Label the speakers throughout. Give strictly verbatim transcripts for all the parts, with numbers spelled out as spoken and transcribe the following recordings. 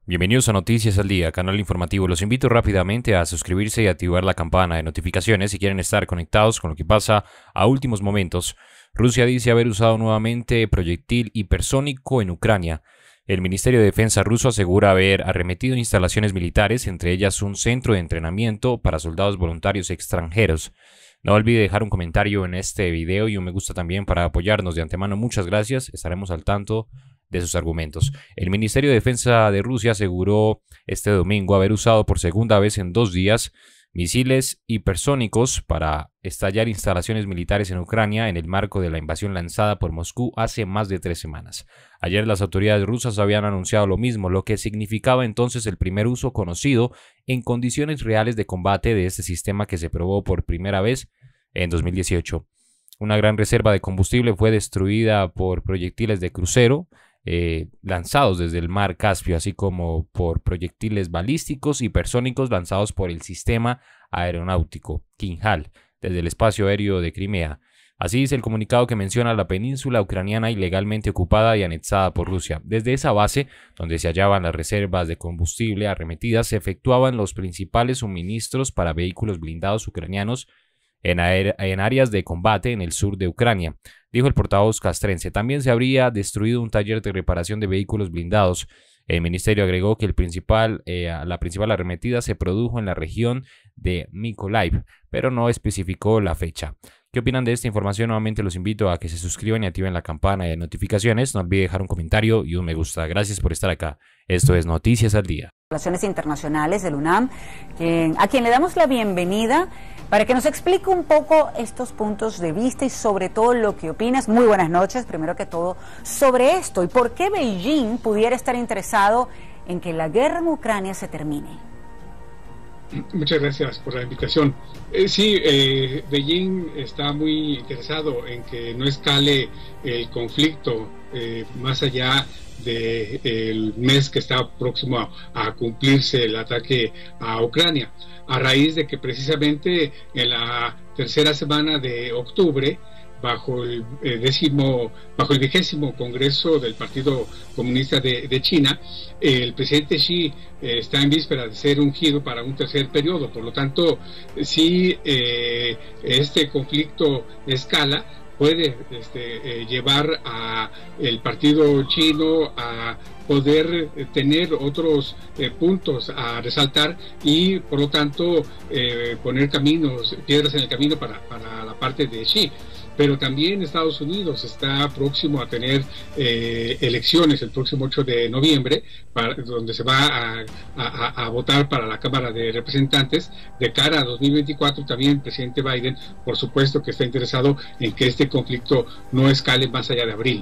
Speaker 1: Bienvenidos a Noticias al Día, canal informativo. Los invito rápidamente a suscribirse y activar la campana de notificaciones si quieren estar conectados con lo que pasa a últimos momentos. Rusia dice haber usado nuevamente proyectil hipersónico en Ucrania. El Ministerio de Defensa ruso asegura haber arremetido instalaciones militares, entre ellas un centro de entrenamiento para soldados voluntarios extranjeros. No olvide dejar un comentario en este video y un me gusta también para apoyarnos de antemano. Muchas gracias, estaremos al tanto de sus argumentos. El Ministerio de Defensa de Rusia aseguró este domingo haber usado por segunda vez en dos días misiles hipersónicos para estallar instalaciones militares en Ucrania en el marco de la invasión lanzada por Moscú hace más de tres semanas. Ayer las autoridades rusas habían anunciado lo mismo, lo que significaba entonces el primer uso conocido en condiciones reales de combate de este sistema que se probó por primera vez en dos mil dieciocho. Una gran reserva de combustible fue destruida por proyectiles de crucero Eh, lanzados desde el mar Caspio, así como por proyectiles balísticos hipersónicos lanzados por el sistema aeronáutico Kinjal desde el espacio aéreo de Crimea. Así dice el comunicado que menciona la península ucraniana ilegalmente ocupada y anexada por Rusia. Desde esa base, donde se hallaban las reservas de combustible arremetidas, se efectuaban los principales suministros para vehículos blindados ucranianos En, en áreas de combate en el sur de Ucrania, dijo el portavoz castrense. También se habría destruido un taller de reparación de vehículos blindados. El ministerio agregó que el principal, eh, la principal arremetida se produjo en la región de Mykolaiv, pero no especificó la fecha. ¿Qué opinan de esta información? Nuevamente los invito a que se suscriban y activen la campana de notificaciones. No olvide dejar un comentario y un me gusta. Gracias por estar acá. Esto es Noticias al Día.
Speaker 2: Relaciones Internacionales del UNAM, quien, a quien le damos la bienvenida para que nos explique un poco estos puntos de vista y sobre todo lo que opinas. Muy buenas noches, primero que todo, sobre esto y por qué Beijing pudiera estar interesado en que la guerra en Ucrania se termine.
Speaker 3: Muchas gracias por la invitación. Eh, sí, eh, Beijing está muy interesado en que no escale el conflicto eh, más allá del mes que está próximo a, a cumplirse el ataque a Ucrania, a raíz de que precisamente en la tercera semana de octubre, bajo el eh, décimo, bajo el vigésimo Congreso del Partido Comunista de, de China, eh, el presidente Xi eh, está en víspera de ser ungido para un tercer periodo. Por lo tanto, si eh, este conflicto escala, puede este, eh, llevar a el partido chino a poder eh, tener otros eh, puntos a resaltar y por lo tanto eh, poner caminos, piedras en el camino para, para la parte de Xi. Pero también Estados Unidos está próximo a tener eh, elecciones el próximo ocho de noviembre, para, donde se va a, a, a votar para la Cámara de Representantes. De cara a dos mil veinticuatro, también el presidente Biden, por supuesto que está interesado en que este conflicto no escale más allá de abril.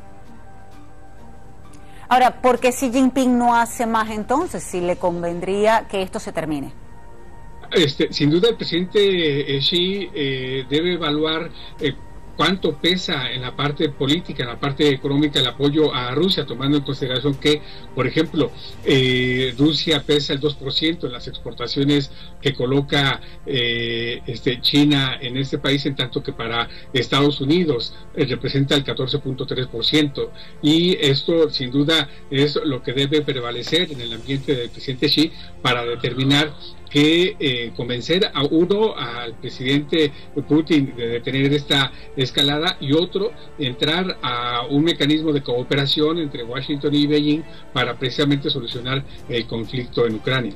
Speaker 2: Ahora, ¿por qué Xi Jinping no hace más entonces, si le convendría que esto se termine?
Speaker 3: Este, sin duda el presidente eh, Xi eh, debe evaluar eh, cuánto pesa en la parte política, en la parte económica el apoyo a Rusia, tomando en consideración que, por ejemplo, eh, Rusia pesa el dos por ciento en las exportaciones que coloca eh, este, China en este país, en tanto que para Estados Unidos eh, representa el catorce punto tres por ciento. Y esto, sin duda, es lo que debe prevalecer en el ambiente del presidente Xi para determinar que eh, convencer a uno, al presidente Putin, de detener esta escalada, y otro, entrar a un mecanismo de cooperación entre Washington y Beijing para precisamente solucionar el conflicto en Ucrania.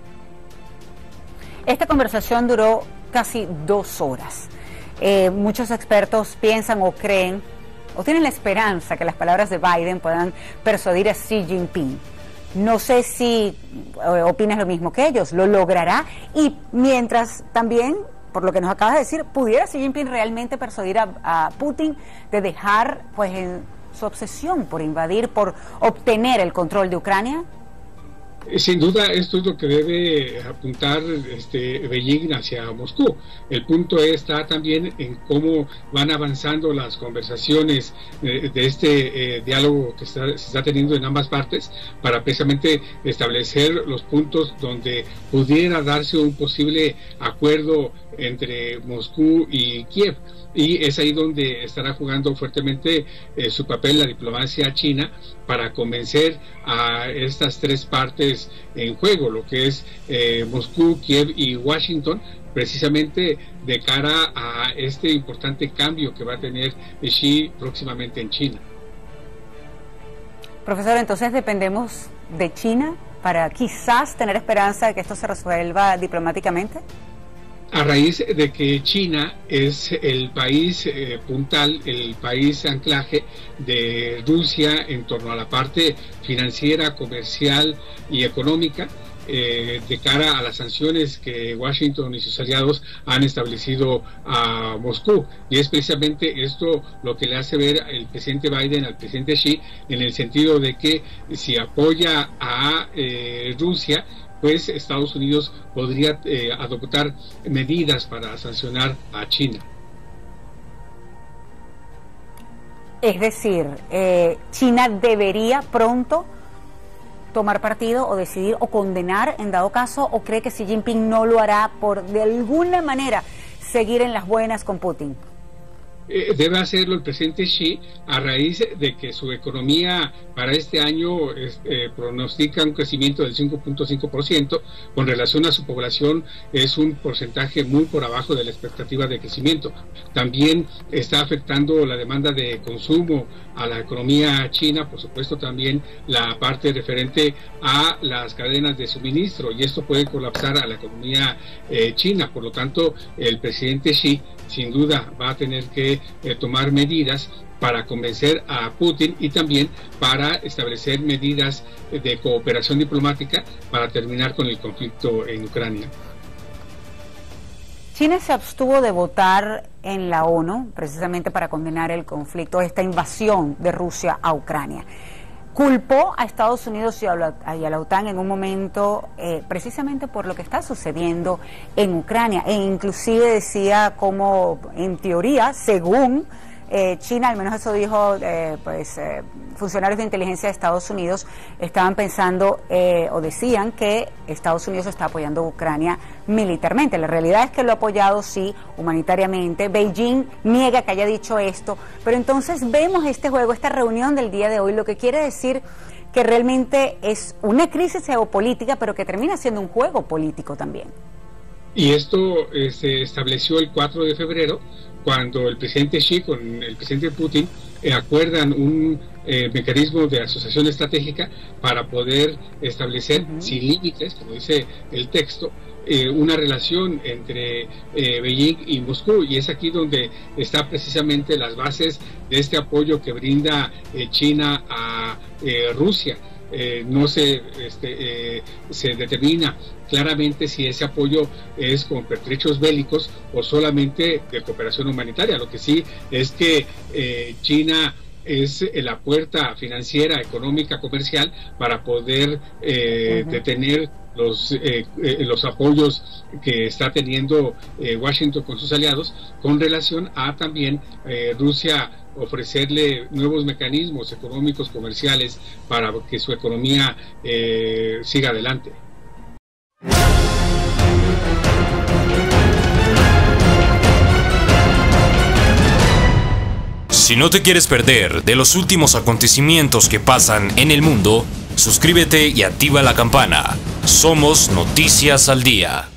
Speaker 2: Esta conversación duró casi dos horas. Eh, muchos expertos piensan o creen o tienen la esperanza que las palabras de Biden puedan persuadir a Xi Jinping. No sé si eh, opinas lo mismo que ellos, lo logrará, y mientras también, por lo que nos acabas de decir, ¿pudiera Xi Jinping realmente persuadir a, a Putin de dejar pues en su obsesión por invadir, por obtener el control de Ucrania?
Speaker 3: Sin duda, esto es lo que debe apuntar este, Beijing hacia Moscú. El punto está también en cómo van avanzando las conversaciones de, de este eh, diálogo que está, se está teniendo en ambas partes, para precisamente establecer los puntos donde pudiera darse un posible acuerdo entre Moscú y Kiev. Y es ahí donde estará jugando fuertemente eh, su papel la diplomacia china para convencer a estas tres partes en juego, lo que es eh, Moscú, Kiev y Washington, precisamente de cara a este importante cambio que va a tener Xi próximamente en China.
Speaker 2: Profesor, entonces dependemos de China para quizás tener esperanza de que esto se resuelva diplomáticamente.
Speaker 3: A raíz de que China es el país eh, puntal, el país anclaje de Rusia en torno a la parte financiera, comercial y económica, eh, de cara a las sanciones que Washington y sus aliados han establecido a Moscú. Y es precisamente esto lo que le hace ver el presidente Biden al presidente Xi, en el sentido de que si apoya a eh, Rusia, pues Estados Unidos podría eh, adoptar medidas para sancionar a China.
Speaker 2: Es decir, eh, China debería pronto tomar partido o decidir o condenar en dado caso, o cree que Xi Jinping no lo hará por de alguna manera seguir en las buenas con Putin.
Speaker 3: Eh, debe hacerlo el presidente Xi a raíz de que su economía para este año es, eh, pronostica un crecimiento del cinco punto cinco por ciento, con relación a su población es un porcentaje muy por abajo de la expectativa de crecimiento. También está afectando la demanda de consumo a la economía china, por supuesto también la parte referente a las cadenas de suministro, y esto puede colapsar a la economía eh, china. Por lo tanto, el presidente Xi sin duda va a tener que eh, tomar medidas para convencer a Putin y también para establecer medidas de cooperación diplomática para terminar con el conflicto en Ucrania.
Speaker 2: China se abstuvo de votar en la ONU precisamente para condenar el conflicto, esta invasión de Rusia a Ucrania. Culpó a Estados Unidos y a la, y a la OTAN en un momento eh, precisamente por lo que está sucediendo en Ucrania, e inclusive decía como en teoría, según eh, China, al menos eso dijo eh, pues eh, funcionarios de inteligencia de Estados Unidos, estaban pensando eh, o decían que Estados Unidos está apoyando a Ucrania militarmente. La realidad es que lo ha apoyado sí humanitariamente. Beijing niega que haya dicho esto, pero entonces vemos este juego, esta reunión del día de hoy, lo que quiere decir que realmente es una crisis geopolítica, pero que termina siendo un juego político también.
Speaker 3: Y esto eh, se estableció el cuatro de febrero, cuando el presidente Xi con el presidente Putin eh, acuerdan un eh, mecanismo de asociación estratégica para poder establecer uh-huh. sin límites, como dice el texto, eh, una relación entre eh, Beijing y Moscú, y es aquí donde está precisamente las bases de este apoyo que brinda eh, China a eh, Rusia. Eh, no se, este, eh, se determina claramente si ese apoyo es con pertrechos bélicos o solamente de cooperación humanitaria. Lo que sí es que eh, China es la puerta financiera, económica, comercial para poder eh, uh-huh. detener los eh, eh, los apoyos que está teniendo eh, Washington con sus aliados, con relación a también eh, Rusia ofrecerle nuevos mecanismos económicos, comerciales, para que su economía eh, siga adelante.
Speaker 1: Si no te quieres perder de los últimos acontecimientos que pasan en el mundo, suscríbete y activa la campana. Somos Noticias al Día.